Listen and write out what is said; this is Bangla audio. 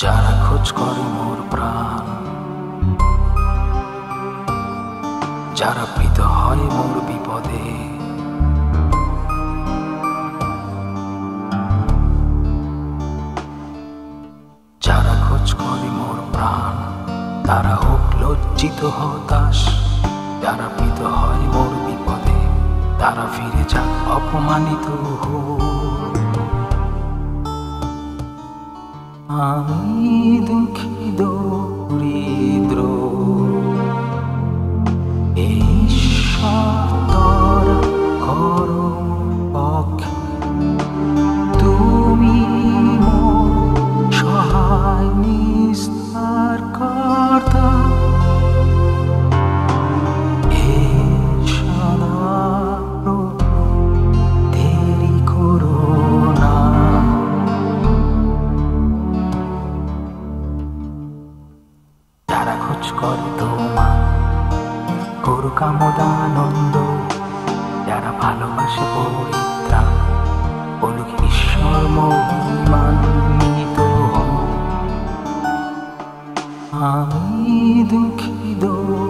যারা খোঁজ করে মোর প্রাণ, যারা প্রীত হয় মোর বিপদে, যারা খোঁজ করে মোর প্রাণ, তারা হোক লজ্জিত হতাশ। যারা প্রীত হয় মোর বিপদে, তারা ফিরে যাক অপমানিত হোক। আমি দুঃখী দরিদ্র, ঈশ্বর করো পক্ষে, তুমি মোর সহায় নিস্তার কর্তা। হে সদা দেরি করো না। যারা খোঁজ করে তোমার করুক আমোদানন্দ, যারা ভালোবাসে পরিত্রাণ, বলুক ঈশ্বর মহিমান্বিত। আমি দুঃখী